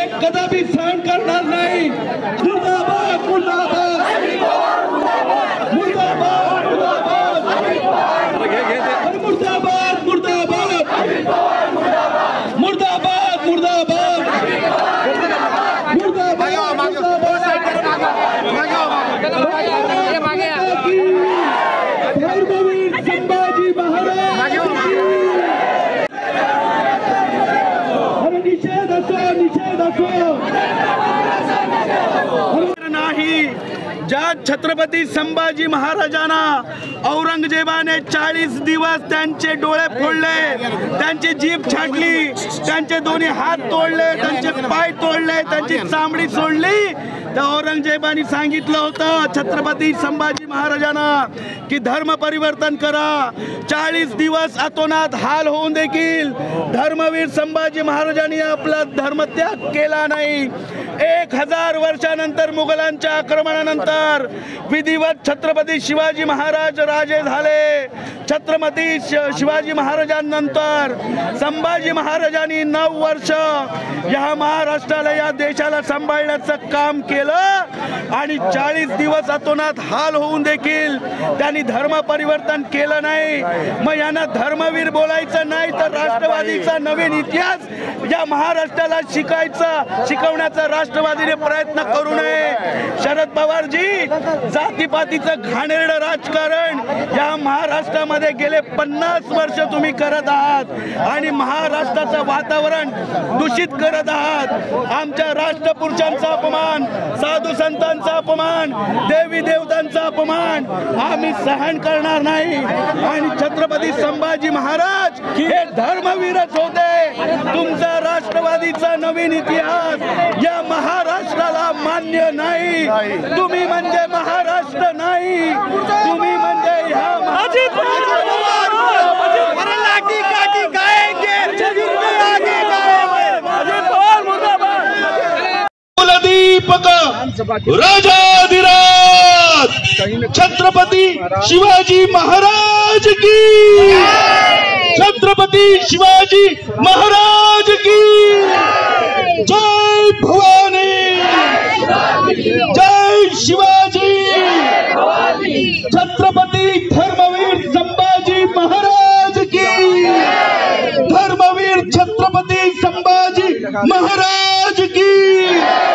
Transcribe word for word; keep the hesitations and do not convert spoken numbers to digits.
कदापि सहन करणार नाही। मुर्दाबाद मुर्दाबाद मुर्दाबाद मुर्दाबाद मुर्दाबाद मुर्दाबाद मुर्दाबाद धर्मवीर संभाजी महाराज निषेध असो निषेध असो नाही। ज्या छत्रपती संभाजी महाराजांना औरंगजेबाने चाळीस दिवस त्यांचे डोळे फोडले, त्यांची जीभ छाटली, त्यांचे दोन्ही हात तोडले, त्यांचे पाय तोडले, त्यांची चामडी सोडली, त्या औरंगजेबाने सांगितलं होतं छत्रपती संभाजी महाराजांना की धर्म परिवर्तन करा। चाळीस दिवस अतोनात हाल होऊन देखील धर्मवीर संभाजी महाराजांनी आपला धर्मत्याग केला नाही। एक हजार वर्षानंतर मुघलांच्या आक्रमणानंतर विधिवत छत्रपती शिवाजी महाराज राजे झाले। छत्रपती शिवाजी महाराजांनंतर संभाजी महाराजांनी नऊ वर्ष या महाराष्ट्राला या देशाला सांभाळण्याचं काम केलं आणि चाळीस दिवस अतोनात हाल होऊन देखील त्यांनी धर्म परिवर्तन केलं नाही। मग यांना धर्मवीर बोलायचं नाही तर राष्ट्रवादीचा नवीन इतिहास या महाराष्ट्राला शिकायचा शिकवण्याचा राष्ट्रवादीने प्रयत्न करू नये। शरद पवारजी, जातीपातीचं घाणेरडं राजकारण या महाराष्ट्रामध्ये गेले पन्नास वर्ष तुम्ही करत आहात आणि महाराष्ट्राचं वातावरण दूषित करत आहात। आमच्या राष्ट्रपुरुषांचा अपमान, साधू संतांचा अपमान, देवी देवतांचा अपमान आम्ही सहन करणार नाही। आणि छत्रपती संभाजी महाराज हे धर्मवीरच होते। तुमचा राष्ट्रवादीचा नवीन इतिहास या महाराष्ट्राला मान्य नाही। तुम्ही म्हणजे महाराष्ट्र नाही, तुम्ही म्हणजे ह्या दीपक राजाधिराज छत्रपती शिवाजी महाराज की, छत्रपती शिवाजी महाराज की जय भवानी, जय शिवाजी। छत्रपती धर्मवीर संभाजी महाराज की, धर्मवीर छत्रपती संभाजी महाराज की।